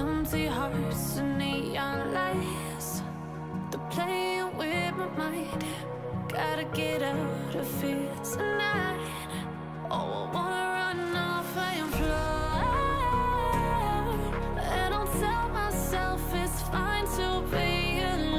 empty hearts and neon lights. They're playing with my mind. Gotta get out of here tonight. Oh, I wanna run off and fly. And I'll tell myself it's fine to be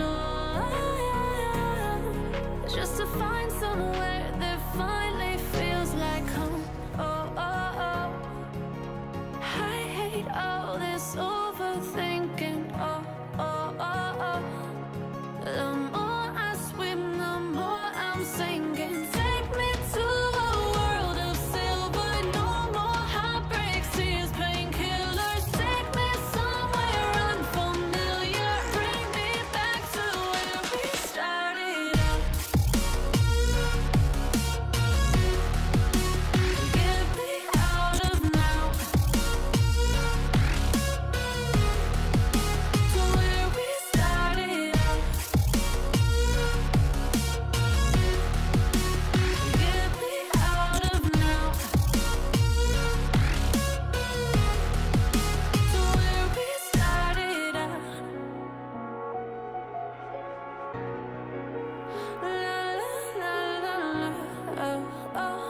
alone, just to find somewhere that finally feels like home. Oh, oh, oh. I hate all this overthinking. Oh, oh, oh, oh. The more I swim, the more I'm sinking. Take me to a world of silver. No more heartbreaks, tears, painkillers. Take me somewhere unfamiliar. Bring me back to where we started out. Get me out of now, to where we started out. Get me out of now, to where we started out. La la la la la, oh, oh.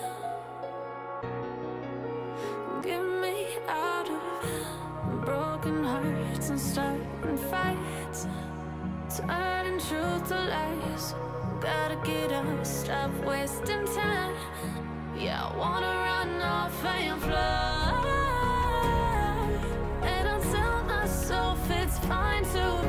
Get me out of broken hearts and starting fights, turning truth to lies. Gotta get up, stop wasting time. Yeah, I wanna run off and fly. And I'll tell myself it's fine to